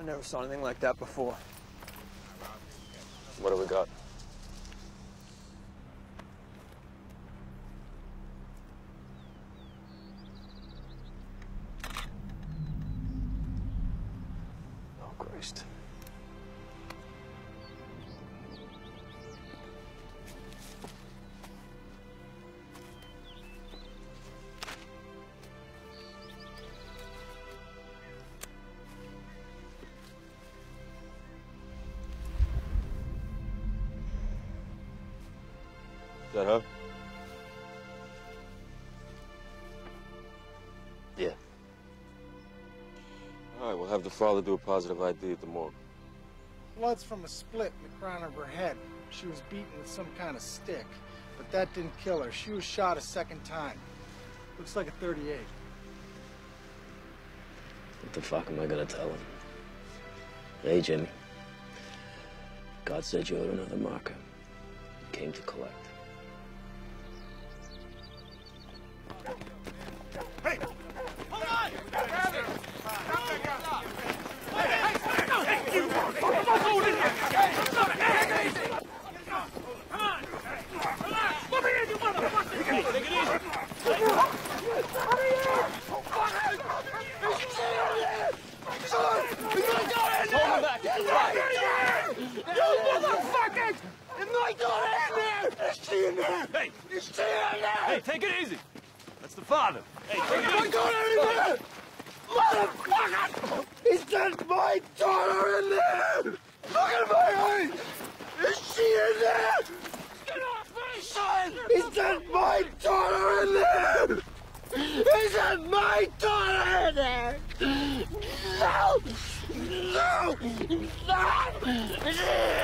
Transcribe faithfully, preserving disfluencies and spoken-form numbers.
never saw anything like that before. What do we got? Oh, Christ. Is that her? Yeah. All right, we'll have the father do a positive I D at the morgue. Blood's from a split in the crown of her head. She was beaten with some kind of stick, but that didn't kill her. She was shot a second time. Looks like a thirty-eight. What the fuck am I gonna tell him? Hey, Jimmy. God said you owed another marker. You came to collect. Hey! Hold on! Hey, you motherfucker! Hold it! Take it easy! Come on! Relax! Move it in, you motherfucker! Take it easy! Hurry up! Hold him back! You motherfuckers! There's my daughter in there! Is she in there? Hey! Is she in there? Hey, take it easy! That's the father. Hey, take it easy! My daughter in there! Motherfucker! Is that my daughter in there? Look at my eyes! Is she in there? Get off me, son! Is that my daughter in there? Is that my daughter in there? No! No! No!